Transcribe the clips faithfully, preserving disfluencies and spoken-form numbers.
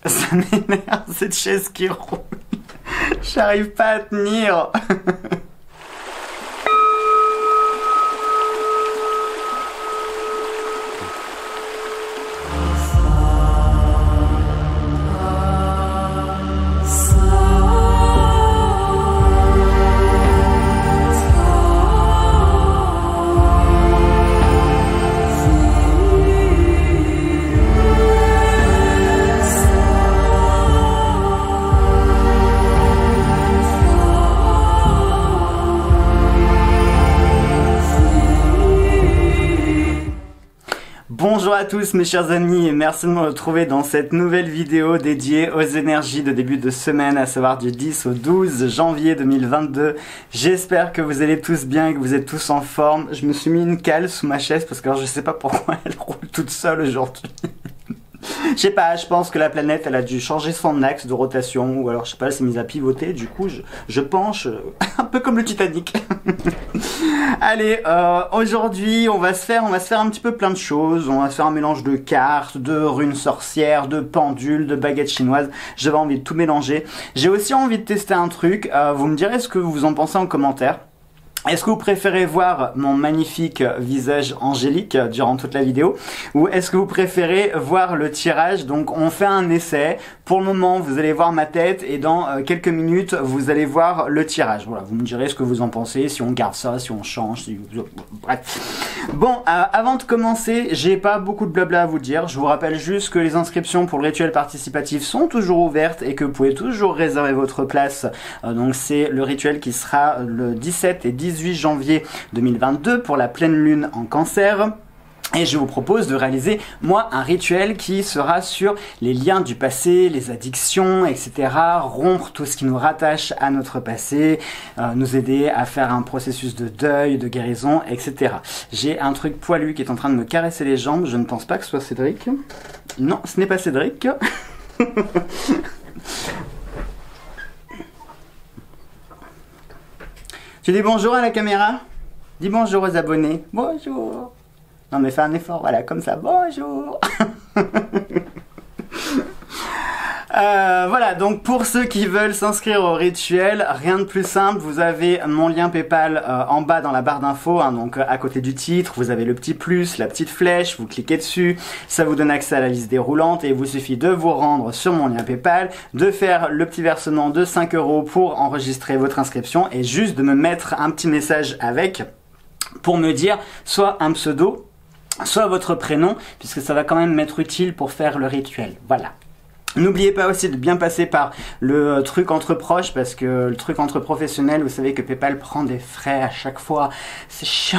Ça m'énerve cette chaise qui roule. J'arrive pas à tenir. Bonjour à tous mes chers amis et merci de me retrouver dans cette nouvelle vidéo dédiée aux énergies de début de semaine, à savoir du dix au douze janvier deux mille vingt-deux. J'espère que vous allez tous bien et que vous êtes tous en forme. Je me suis mis une cale sous ma chaise parce que alors, je sais pas pourquoi elle roule toute seule aujourd'hui. Je sais pas, je pense que la planète elle a dû changer son axe de rotation ou alors je sais pas, elle s'est mise à pivoter, du coup je, je penche un peu comme le Titanic. Allez, euh, aujourd'hui on va se faire on va se faire un petit peu plein de choses, on va se faire un mélange de cartes, de runes sorcières, de pendules, de baguettes chinoises, j'avais envie de tout mélanger. J'ai aussi envie de tester un truc, euh, vous me direz ce que vous en pensez en commentaire. Est-ce que vous préférez voir mon magnifique visage angélique durant toute la vidéo ou est-ce que vous préférez voir le tirage? Donc on fait un essai, pour le moment vous allez voir ma tête et dans quelques minutes vous allez voir le tirage. Voilà, vous me direz ce que vous en pensez, si on garde ça, si on change, si... bref. Bon, euh, avant de commencer, j'ai pas beaucoup de blabla à vous dire, je vous rappelle juste que les inscriptions pour le rituel participatif sont toujours ouvertes et que vous pouvez toujours réserver votre place. Euh, donc c'est le rituel qui sera le dix-sept et dix-huit janvier deux mille vingt-deux pour la pleine lune en Cancer. Et je vous propose de réaliser, moi, un rituel qui sera sur les liens du passé, les addictions, et cetera. Rompre tout ce qui nous rattache à notre passé, euh, nous aider à faire un processus de deuil, de guérison, et cetera. J'ai un truc poilu qui est en train de me caresser les jambes. Je ne pense pas que ce soit Cédric. Non, ce n'est pas Cédric. Tu dis bonjour à la caméra? Dis bonjour aux abonnés. Bonjour. Non mais fais un effort, voilà, comme ça. Bonjour. Euh, voilà, donc pour ceux qui veulent s'inscrire au rituel, rien de plus simple, vous avez mon lien PayPal euh, en bas dans la barre d'infos, hein, donc euh, à côté du titre, vous avez le petit plus, la petite flèche, vous cliquez dessus, ça vous donne accès à la liste déroulante et il vous suffit de vous rendre sur mon lien PayPal, de faire le petit versement de cinq euros pour enregistrer votre inscription et juste de me mettre un petit message avec pour me dire soit un pseudo, soit votre prénom, puisque ça va quand même m'être utile pour faire le rituel, voilà. N'oubliez pas aussi de bien passer par le truc entre proches parce que le truc entre professionnels, vous savez que PayPal prend des frais à chaque fois. C'est chiant.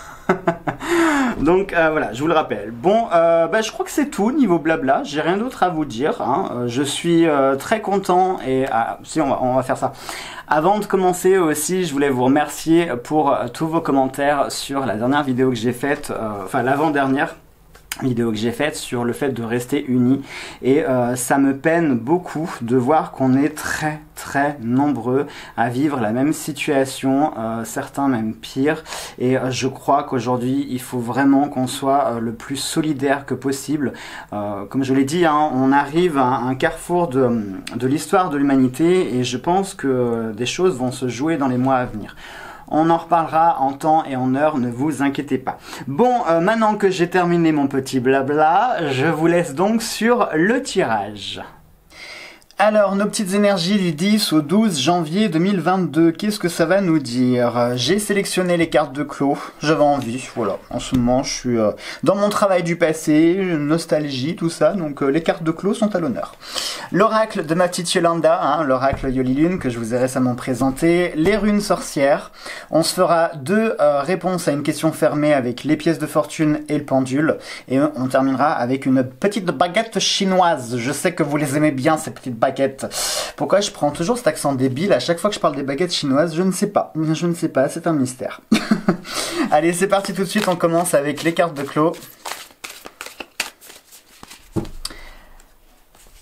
Donc euh, voilà, je vous le rappelle. Bon, euh, bah, je crois que c'est tout niveau blabla. J'ai rien d'autre à vous dire. Hein. Euh, je suis euh, très content et ah, si on va, on va faire ça. Avant de commencer aussi, je voulais vous remercier pour euh, tous vos commentaires sur la dernière vidéo que j'ai faite, euh, enfin l'avant-dernière vidéo que j'ai faite sur le fait de rester unis et euh, ça me peine beaucoup de voir qu'on est très très nombreux à vivre la même situation, euh, certains même pire et euh, je crois qu'aujourd'hui il faut vraiment qu'on soit euh, le plus solidaire que possible. Euh, comme je l'ai dit, hein, on arrive à un carrefour de, de l'histoire de l'humanité et je pense que des choses vont se jouer dans les mois à venir. On en reparlera en temps et en heure, ne vous inquiétez pas. Bon, euh, maintenant que j'ai terminé mon petit blabla, je vous laisse donc sur le tirage. Alors, nos petites énergies du dix au douze janvier deux mille vingt-deux, qu'est-ce que ça va nous dire? J'ai sélectionné les cartes de Clos, j'avais envie, voilà. En ce moment, je suis euh, dans mon travail du passé, nostalgie, tout ça, donc euh, les cartes de Clos sont à l'honneur. L'oracle de ma petite Yolanda, hein, l'oracle Yolilune, que je vous ai récemment présenté, les runes sorcières. On se fera deux euh, réponses à une question fermée avec les pièces de fortune et le pendule, et on terminera avec une petite baguette chinoise. Je sais que vous les aimez bien, ces petites baguettes. Pourquoi je prends toujours cet accent débile à chaque fois que je parle des baguettes chinoises? Je ne sais pas, je ne sais pas, c'est un mystère. Allez, c'est parti tout de suite, on commence avec les cartes de Clos.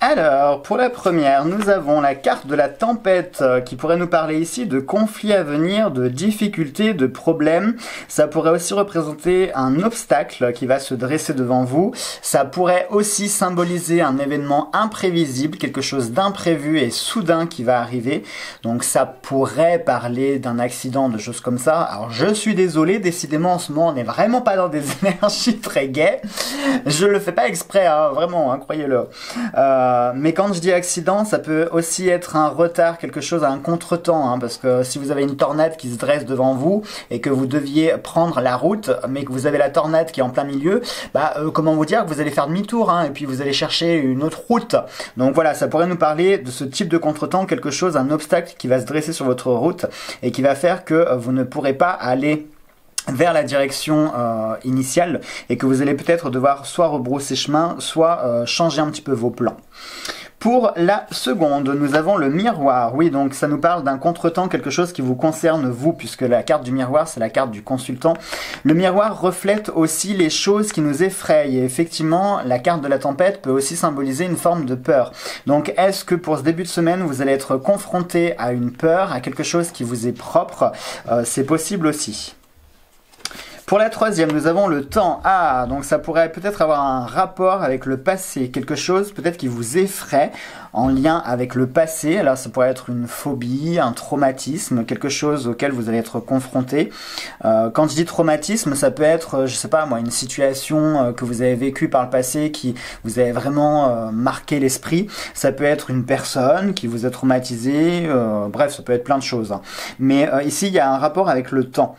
Alors, pour la première, nous avons la carte de la tempête euh, qui pourrait nous parler ici de conflits à venir, de difficultés, de problèmes. Ça pourrait aussi représenter un obstacle qui va se dresser devant vous. Ça pourrait aussi symboliser un événement imprévisible, quelque chose d'imprévu et soudain qui va arriver. Donc ça pourrait parler d'un accident, de choses comme ça. Alors je suis désolé, décidément en ce moment on n'est vraiment pas dans des énergies très gaies. Je le fais pas exprès, hein, vraiment, hein, croyez-le. Euh, mais quand je dis accident, ça peut aussi être un retard, quelque chose, un contretemps, hein, parce que si vous avez une tornade qui se dresse devant vous et que vous deviez prendre la route, mais que vous avez la tornade qui est en plein milieu, bah euh, comment vous dire que vous allez faire demi-tour, hein, et puis vous allez chercher une autre route. Donc voilà, ça pourrait nous parler de ce type de contretemps, quelque chose, un obstacle qui va se dresser sur votre route et qui va faire que vous ne pourrez pas aller vers la direction euh, initiale et que vous allez peut-être devoir soit rebrousser chemin, soit euh, changer un petit peu vos plans. Pour la seconde, nous avons le miroir. Oui, donc ça nous parle d'un contretemps, quelque chose qui vous concerne vous, puisque la carte du miroir, c'est la carte du consultant. Le miroir reflète aussi les choses qui nous effrayent. Et effectivement, la carte de la tempête peut aussi symboliser une forme de peur. Donc, est-ce que pour ce début de semaine, vous allez être confronté à une peur, à quelque chose qui vous est propre? euh, C'est possible aussi. Pour la troisième, nous avons le temps. Ah, donc ça pourrait peut-être avoir un rapport avec le passé, quelque chose peut-être qui vous effraie en lien avec le passé. Alors ça pourrait être une phobie, un traumatisme, quelque chose auquel vous allez être confronté. Euh, quand je dis traumatisme, ça peut être, je sais pas moi, une situation euh, que vous avez vécue par le passé qui vous avez vraiment euh, marqué l'esprit. Ça peut être une personne qui vous a traumatisé. Euh, bref, ça peut être plein de choses, hein. Mais euh, ici, il y a un rapport avec le temps.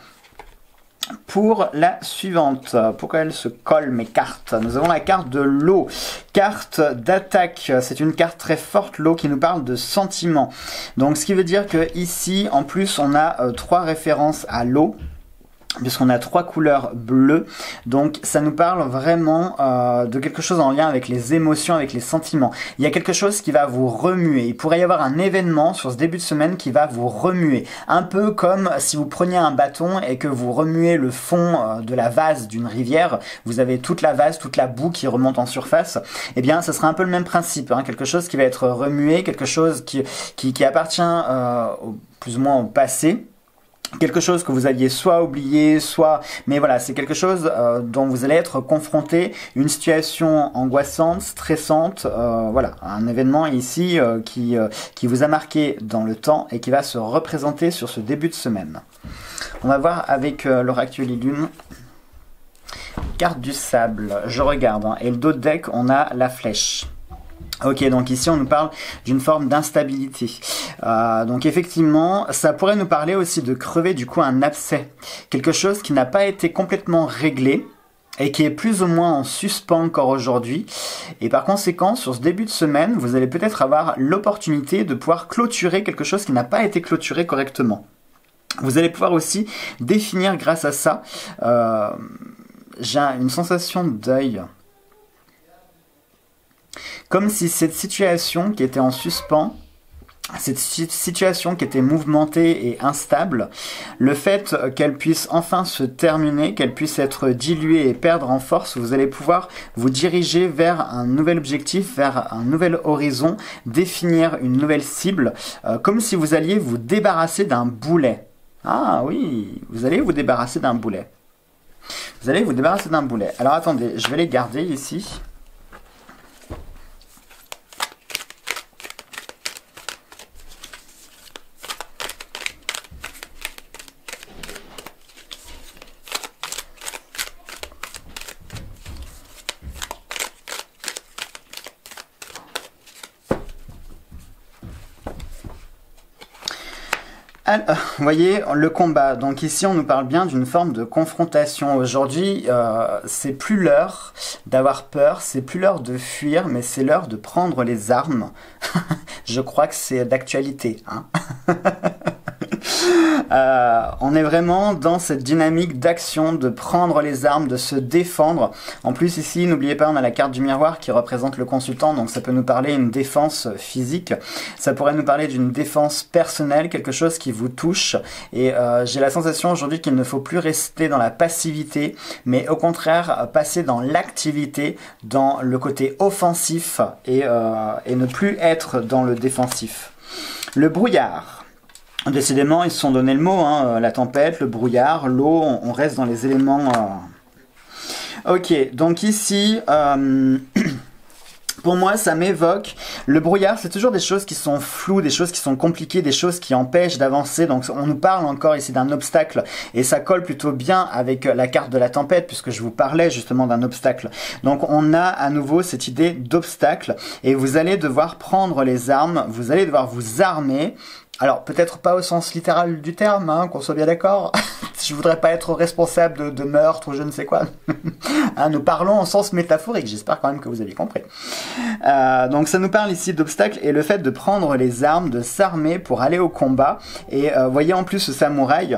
Pour la suivante, pourquoi elle se colle mes cartes? Nous avons la carte de l'eau, carte d'attaque. C'est une carte très forte, l'eau, qui nous parle de sentiments. Donc ce qui veut dire que ici, en plus, on a euh, trois références à l'eau, puisqu'on a trois couleurs bleues. Donc ça nous parle vraiment euh, de quelque chose en lien avec les émotions, avec les sentiments. Il y a quelque chose qui va vous remuer. Il pourrait y avoir un événement sur ce début de semaine qui va vous remuer. Un peu comme si vous preniez un bâton et que vous remuez le fond euh, de la vase d'une rivière. Vous avez toute la vase, toute la boue qui remonte en surface. Eh bien, ce sera un peu le même principe, hein. Quelque chose qui va être remué, quelque chose qui, qui, qui appartient euh, au, plus ou moins au passé. Quelque chose que vous aviez soit oublié, soit... Mais voilà, c'est quelque chose euh, dont vous allez être confronté, une situation angoissante, stressante, euh, voilà, un événement ici euh, qui, euh, qui vous a marqué dans le temps et qui va se représenter sur ce début de semaine. On va voir avec euh, l'oracle Lune. Carte du sable, je regarde, hein, et le dos de deck, on a la flèche. Ok, donc ici on nous parle d'une forme d'instabilité. Euh, donc effectivement, ça pourrait nous parler aussi de crever du coup un abcès. Quelque chose qui n'a pas été complètement réglé et qui est plus ou moins en suspens encore aujourd'hui. Et par conséquent, sur ce début de semaine, vous allez peut-être avoir l'opportunité de pouvoir clôturer quelque chose qui n'a pas été clôturé correctement. Vous allez pouvoir aussi définir grâce à ça, euh, j'ai une sensation de deuil. Comme si cette situation qui était en suspens, cette situation qui était mouvementée et instable, le fait qu'elle puisse enfin se terminer, qu'elle puisse être diluée et perdre en force, vous allez pouvoir vous diriger vers un nouvel objectif, vers un nouvel horizon, définir une nouvelle cible, euh, comme si vous alliez vous débarrasser d'un boulet. Ah oui, vous allez vous débarrasser d'un boulet. Vous allez vous débarrasser d'un boulet. Alors attendez, je vais les garder ici. Alors, vous voyez, le combat. Donc ici, on nous parle bien d'une forme de confrontation. Aujourd'hui, euh, c'est plus l'heure d'avoir peur, c'est plus l'heure de fuir, mais c'est l'heure de prendre les armes. Je crois que c'est d'actualité, hein. euh, on est vraiment dans cette dynamique d'action, de prendre les armes, de se défendre. En plus ici, n'oubliez pas, on a la carte du miroir qui représente le consultant, donc ça peut nous parler d'une défense physique, ça pourrait nous parler d'une défense personnelle, quelque chose qui vous touche. Et euh, j'ai la sensation aujourd'hui qu'il ne faut plus rester dans la passivité, mais au contraire passer dans l'activité, dans le côté offensif et, euh, et ne plus être dans le défensif. Le brouillard. Décidément, ils se sont donné le mot, hein, la tempête, le brouillard, l'eau, on reste dans les éléments... Euh... Ok, donc ici... Euh... Pour moi, ça m'évoque, le brouillard, c'est toujours des choses qui sont floues, des choses qui sont compliquées, des choses qui empêchent d'avancer. Donc on nous parle encore ici d'un obstacle et ça colle plutôt bien avec la carte de la tempête puisque je vous parlais justement d'un obstacle. Donc on a à nouveau cette idée d'obstacle et vous allez devoir prendre les armes, vous allez devoir vous armer. Alors, peut-être pas au sens littéral du terme, hein, qu'on soit bien d'accord. Je voudrais pas être responsable de, de meurtre ou je ne sais quoi. Hein, nous parlons en sens métaphorique, j'espère quand même que vous avez compris. Euh, donc ça nous parle ici d'obstacles et le fait de prendre les armes, de s'armer pour aller au combat. Et euh, voyez en plus ce samouraï.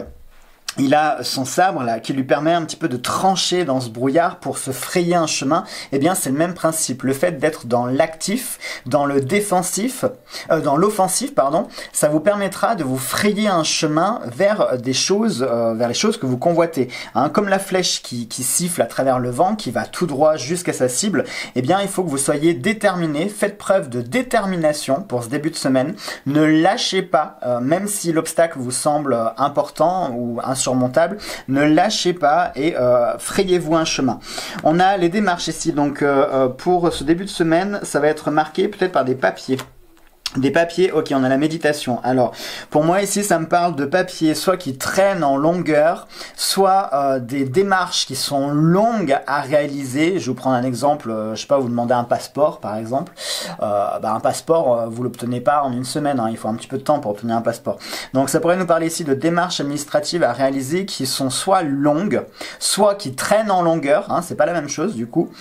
Il a son sabre là qui lui permet un petit peu de trancher dans ce brouillard pour se frayer un chemin. Eh bien c'est le même principe, le fait d'être dans l'actif, dans le défensif, euh, dans l'offensif pardon, ça vous permettra de vous frayer un chemin vers des choses, euh, vers les choses que vous convoitez. Hein, comme la flèche qui, qui siffle à travers le vent, qui va tout droit jusqu'à sa cible. Eh bien il faut que vous soyez déterminé, faites preuve de détermination pour ce début de semaine. Ne lâchez pas, euh, même si l'obstacle vous semble important ou insurmontable. surmontable, ne lâchez pas et euh, frayez-vous un chemin. On a les démarches ici, donc euh, pour ce début de semaine, ça va être marqué peut-être par des papiers. Des papiers, ok, on a la méditation. Alors, pour moi ici, ça me parle de papiers soit qui traînent en longueur, soit euh, des démarches qui sont longues à réaliser. Je vais vous prendre un exemple, euh, je sais pas, vous demandez un passeport par exemple. Euh, bah, un passeport, euh, vous l'obtenez pas en une semaine, hein, il faut un petit peu de temps pour obtenir un passeport. Donc ça pourrait nous parler ici de démarches administratives à réaliser qui sont soit longues, soit qui traînent en longueur, hein, c'est pas la même chose du coup.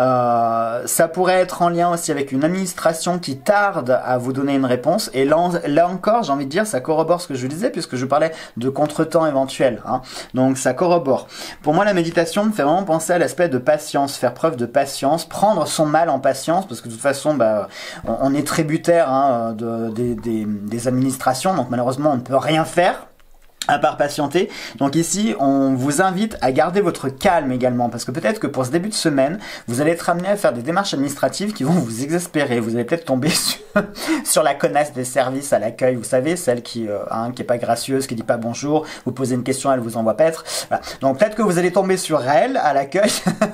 Euh, ça pourrait être en lien aussi avec une administration qui tarde à vous donner une réponse et là, là encore j'ai envie de dire ça corrobore ce que je vous disais puisque je parlais de contretemps éventuel, hein. Donc ça corrobore. Pour moi la méditation me fait vraiment penser à l'aspect de patience, faire preuve de patience, prendre son mal en patience parce que de toute façon bah, on, on est tributaire, hein, de, des, des, des administrations donc malheureusement on ne peut rien faire à part patienter. Donc ici, on vous invite à garder votre calme également, parce que peut-être que pour ce début de semaine, vous allez être amené à faire des démarches administratives qui vont vous exaspérer. Vous allez peut-être tomber sur, sur la connasse des services à l'accueil, vous savez, celle qui euh, hein, qui est pas gracieuse, qui dit pas bonjour, vous posez une question, elle vous envoie paître. Voilà. Donc peut-être que vous allez tomber sur elle à l'accueil,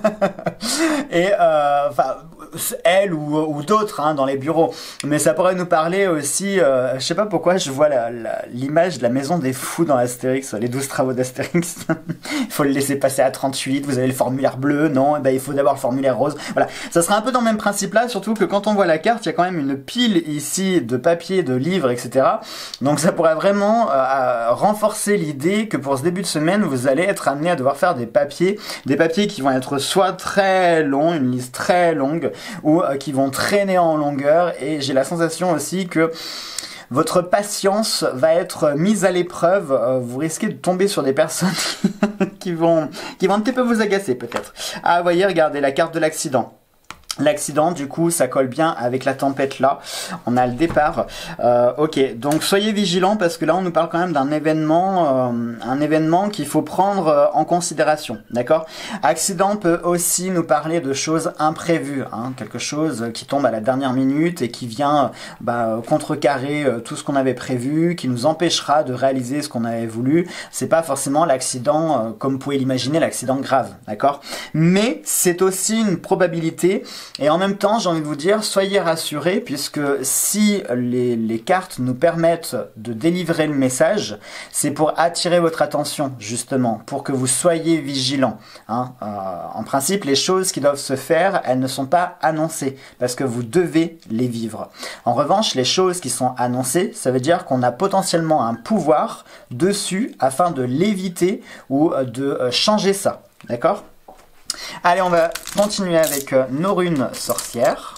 et euh, enfin elle ou, ou d'autres hein, dans les bureaux. Mais ça pourrait nous parler aussi, euh, je sais pas pourquoi, je vois l'image de la maison des fous dans Astérix, les douze travaux d'Astérix. Il faut le laisser passer à trente-huit, vous avez le formulaire bleu, non, eh ben, il faut d'abord le formulaire rose. Voilà, ça sera un peu dans le même principe là, surtout que quand on voit la carte, il y a quand même une pile ici de papier, de livres, et cetera. Donc ça pourrait vraiment euh, renforcer l'idée que pour ce début de semaine, vous allez être amené à devoir faire des papiers, des papiers qui vont être soit très longs, une liste très longue, ou euh, qui vont traîner en longueur, et j'ai la sensation aussi que votre patience va être mise à l'épreuve. Euh, vous risquez de tomber sur des personnes qui vont, qui vont un petit peu vous agacer peut-être. Ah, voyez, regardez la carte de l'accident. L'accident, du coup, ça colle bien avec la tempête là. On a le départ. Euh, ok, donc soyez vigilants parce que là, on nous parle quand même d'un événement, euh, un événement qu'il faut prendre euh, en considération, d'accord? Accident peut aussi nous parler de choses imprévues, hein, quelque chose qui tombe à la dernière minute et qui vient bah, contrecarrer euh, tout ce qu'on avait prévu, qui nous empêchera de réaliser ce qu'on avait voulu. C'est pas forcément l'accident, euh, comme vous pouvez l'imaginer, l'accident grave, d'accord? Mais c'est aussi une probabilité. Et en même temps, j'ai envie de vous dire, soyez rassurés, puisque si les, les cartes nous permettent de délivrer le message, c'est pour attirer votre attention, justement, pour que vous soyez vigilants. Hein. Euh, en principe, les choses qui doivent se faire, elles ne sont pas annoncées, parce que vous devez les vivre. En revanche, les choses qui sont annoncées, ça veut dire qu'on a potentiellement un pouvoir dessus, afin de l'éviter ou de changer ça. D'accord ? Allez, on va continuer avec euh, nos runes sorcières.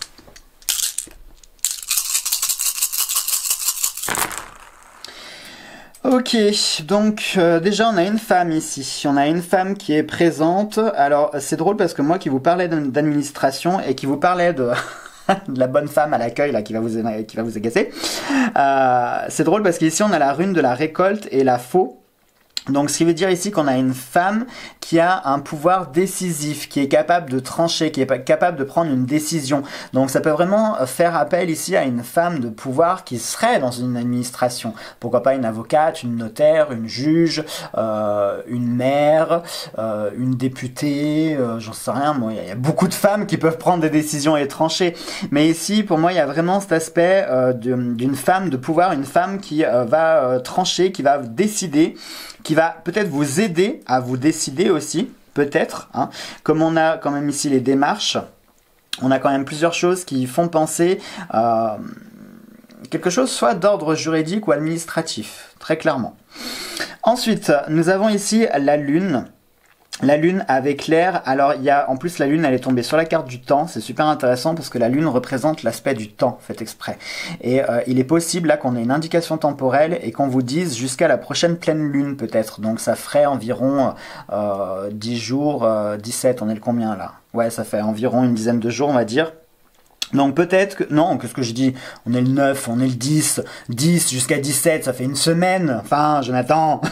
Ok, donc euh, déjà on a une femme ici, on a une femme qui est présente. Alors c'est drôle parce que moi qui vous parlais d'administration et qui vous parlais de... de la bonne femme à l'accueil là qui va vous qui va vous agacer. Euh, c'est drôle parce qu'ici on a la rune de la récolte et la faux. Donc ce qui veut dire ici qu'on a une femme qui a un pouvoir décisif, qui est capable de trancher, qui est capable de prendre une décision. Donc ça peut vraiment faire appel ici à une femme de pouvoir qui serait dans une administration. Pourquoi pas une avocate, une notaire, une juge, euh, une maire, euh, une députée, euh, j'en sais rien. Moi, il y a beaucoup de femmes qui peuvent prendre des décisions et trancher. Mais ici, pour moi, il y a vraiment cet aspect euh, d'une femme de pouvoir, une femme qui euh, va euh, trancher, qui va décider, qui va peut-être vous aider à vous décider aussi, peut-être, hein. Comme on a quand même ici les démarches, on a quand même plusieurs choses qui font penser euh, quelque chose soit d'ordre juridique ou administratif, très clairement. Ensuite, nous avons ici la lune. La lune avec l'air, alors il y a en plus la lune elle est tombée sur la carte du temps, c'est super intéressant parce que la lune représente l'aspect du temps, fait exprès. Et euh, il est possible là qu'on ait une indication temporelle et qu'on vous dise jusqu'à la prochaine pleine lune peut-être. Donc ça ferait environ euh, dix jours, euh, dix-sept, on est le combien là? Ouais, ça fait environ une dizaine de jours on va dire. Donc peut-être que... Non, qu'est-ce que je dis? On est le neuf, on est le dix, dix jusqu'à dix-sept, ça fait une semaine. Enfin, Jonathan.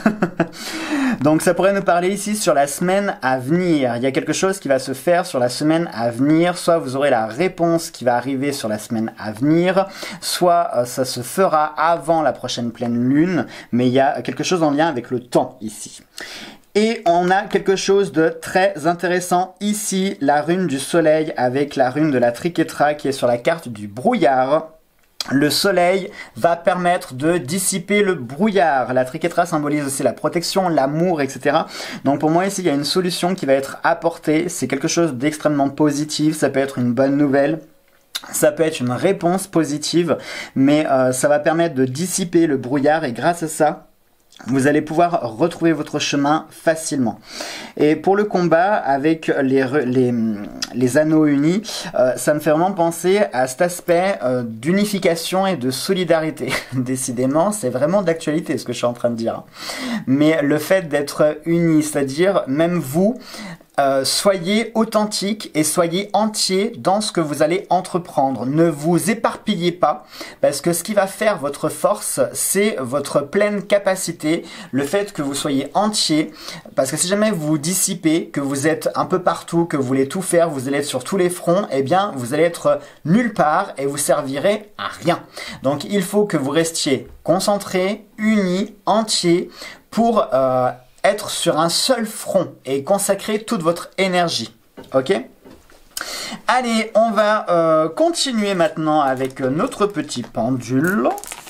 Donc ça pourrait nous parler ici sur la semaine à venir. Il y a quelque chose qui va se faire sur la semaine à venir. Soit vous aurez la réponse qui va arriver sur la semaine à venir, soit euh, ça se fera avant la prochaine pleine lune. Mais il y a quelque chose en lien avec le temps ici. Et on a quelque chose de très intéressant ici, la rune du soleil avec la rune de la triquetra qui est sur la carte du brouillard. Le soleil va permettre de dissiper le brouillard. La triquetra symbolise aussi la protection, l'amour, et cetera. Donc pour moi ici, il y a une solution qui va être apportée. C'est quelque chose d'extrêmement positif, ça peut être une bonne nouvelle. Ça peut être une réponse positive, mais euh, ça va permettre de dissiper le brouillard et grâce à ça, vous allez pouvoir retrouver votre chemin facilement. Et pour le combat avec les, les, les anneaux unis, euh, ça me fait vraiment penser à cet aspect euh, d'unification et de solidarité. Décidément, c'est vraiment d'actualité ce que je suis en train de dire. Mais le fait d'être unis, c'est-à-dire même vous, Euh, soyez authentique et soyez entier dans ce que vous allez entreprendre. Ne vous éparpillez pas parce que ce qui va faire votre force, c'est votre pleine capacité, le fait que vous soyez entier. Parce que si jamais vous vous dissipez, que vous êtes un peu partout, que vous voulez tout faire, vous allez être sur tous les fronts, eh bien vous allez être nulle part et vous servirez à rien. Donc il faut que vous restiez concentré, unis, entier pour... Euh, être sur un seul front et consacrer toute votre énergie. Ok? Allez, on va euh, continuer maintenant avec notre petit pendule.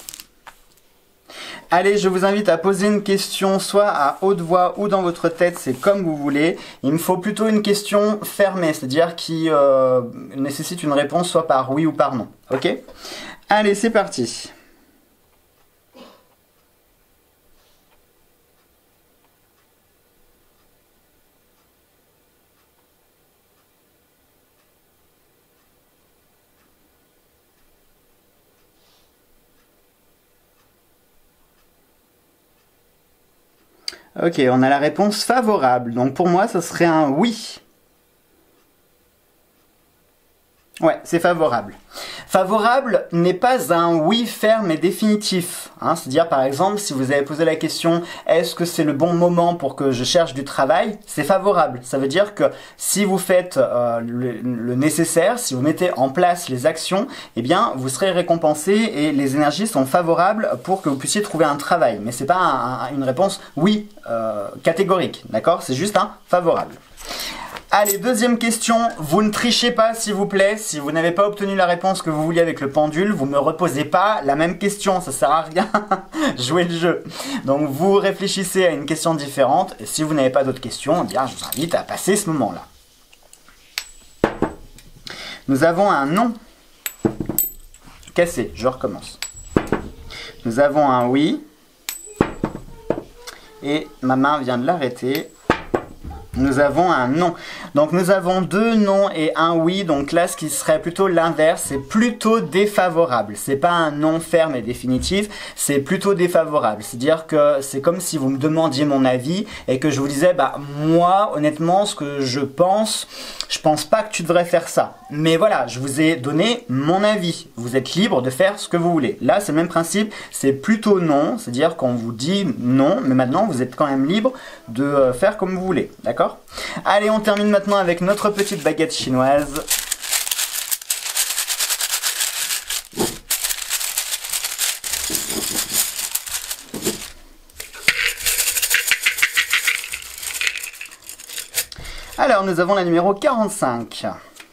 Allez, je vous invite à poser une question soit à haute voix ou dans votre tête, c'est comme vous voulez. Il me faut plutôt une question fermée, c'est-à-dire qui euh, nécessite une réponse soit par oui ou par non. Ok? Allez, c'est parti. Ok, on a la réponse favorable. Donc pour moi, ce serait un oui. Ouais, c'est favorable. Favorable n'est pas un oui ferme et définitif. Hein, c'est-à-dire, par exemple, si vous avez posé la question « Est-ce que c'est le bon moment pour que je cherche du travail ?» C'est favorable. Ça veut dire que si vous faites euh, le, le nécessaire, si vous mettez en place les actions, eh bien, vous serez récompensé et les énergies sont favorables pour que vous puissiez trouver un travail. Mais c'est pas un, un, une réponse « oui euh, » catégorique, d'accord? C'est juste un favorable. Allez, deuxième question, vous ne trichez pas s'il vous plaît, si vous n'avez pas obtenu la réponse que vous vouliez avec le pendule, vous ne me reposez pas la même question, ça sert à rien, jouez le jeu. Donc vous réfléchissez à une question différente, et si vous n'avez pas d'autres questions, eh bien, je vous invite à passer ce moment-là. Nous avons un non. Cassé, je recommence. Nous avons un oui, et ma main vient de l'arrêter. nous avons un non. Donc nous avons deux non et un oui, donc là ce qui serait plutôt l'inverse, c'est plutôt défavorable. C'est pas un non ferme et définitif, c'est plutôt défavorable. C'est-à-dire que c'est comme si vous me demandiez mon avis et que je vous disais, bah moi honnêtement ce que je pense, je pense pas que tu devrais faire ça. Mais voilà, je vous ai donné mon avis. Vous êtes libre de faire ce que vous voulez. Là c'est le même principe, c'est plutôt non, c'est-à-dire qu'on vous dit non, mais maintenant vous êtes quand même libre de faire comme vous voulez, d'accord? Allez, on termine maintenant avec notre petite baguette chinoise. Alors, nous avons la numéro quarante-cinq.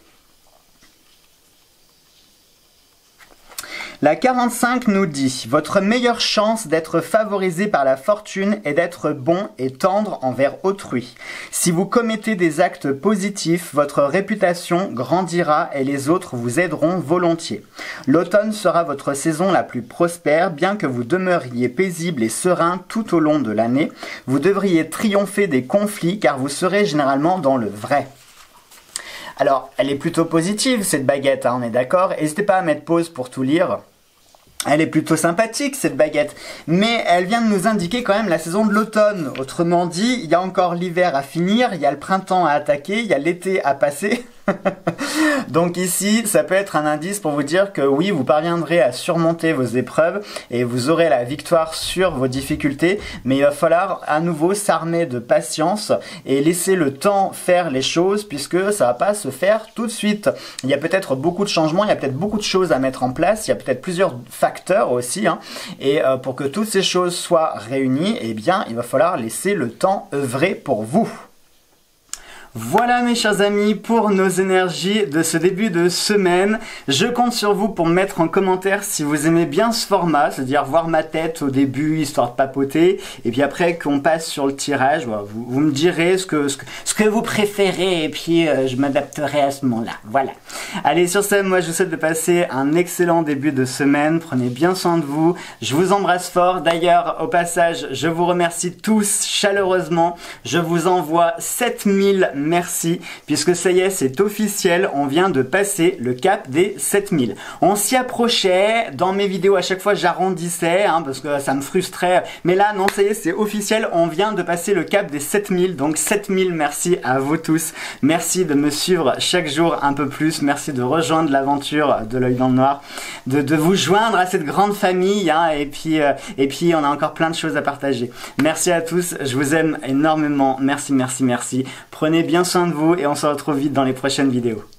La quarante-cinq nous dit « Votre meilleure chance d'être favorisé par la fortune est d'être bon et tendre envers autrui. Si vous commettez des actes positifs, votre réputation grandira et les autres vous aideront volontiers. L'automne sera votre saison la plus prospère, bien que vous demeuriez paisible et serein tout au long de l'année. Vous devriez triompher des conflits car vous serez généralement dans le vrai. » Alors, elle est plutôt positive cette baguette, hein, on est d'accord. N'hésitez pas à mettre pause pour tout lire. Elle est plutôt sympathique cette baguette, mais elle vient de nous indiquer quand même la saison de l'automne. Autrement dit, il y a encore l'hiver à finir, il y a le printemps à attaquer, il y a l'été à passer. Donc ici, ça peut être un indice pour vous dire que oui, vous parviendrez à surmonter vos épreuves et vous aurez la victoire sur vos difficultés, mais il va falloir à nouveau s'armer de patience et laisser le temps faire les choses puisque ça va pas se faire tout de suite. Il y a peut-être beaucoup de changements, il y a peut-être beaucoup de choses à mettre en place, il y a peut-être plusieurs facteurs aussi, hein, et euh, pour que toutes ces choses soient réunies, eh bien, il va falloir laisser le temps œuvrer pour vous. Voilà mes chers amis pour nos énergies de ce début de semaine. Je compte sur vous pour me mettre en commentaire si vous aimez bien ce format, c'est-à-dire voir ma tête au début histoire de papoter et puis après qu'on passe sur le tirage, vous, vous me direz ce que, ce que, ce que vous préférez et puis euh, je m'adapterai à ce moment-là. Voilà. Allez, sur ce, moi je vous souhaite de passer un excellent début de semaine. Prenez bien soin de vous. Je vous embrasse fort. D'ailleurs, au passage, je vous remercie tous chaleureusement. Je vous envoie sept mille merci, puisque ça y est, c'est officiel, on vient de passer le cap des sept mille. On s'y approchait, dans mes vidéos à chaque fois j'arrondissais, hein, parce que ça me frustrait, mais là non, ça y est, c'est officiel, on vient de passer le cap des sept mille, donc sept mille merci à vous tous. Merci de me suivre chaque jour un peu plus, merci de rejoindre l'aventure de l'œil dans le noir, de, de vous joindre à cette grande famille, hein, et, puis, euh, et puis on a encore plein de choses à partager. Merci à tous, je vous aime énormément, merci, merci, merci. Prenez bien soin de vous et on se retrouve vite dans les prochaines vidéos.